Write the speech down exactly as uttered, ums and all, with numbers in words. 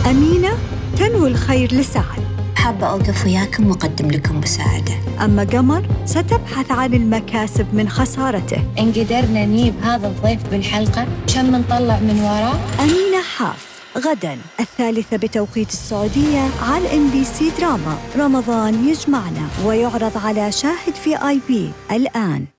أمينة تنوي الخير لسعد، حابة أوقف وياكم وأقدم لكم مساعدة. أما قمر ستبحث عن المكاسب من خسارته. إن قدرنا نجيب هذا الضيف بالحلقة كم نطلع من وراه. أمينة حاف غداً الثالثة بتوقيت السعودية على إم بي سي دراما. رمضان يجمعنا، ويعرض على شاهد في آي بي الآن.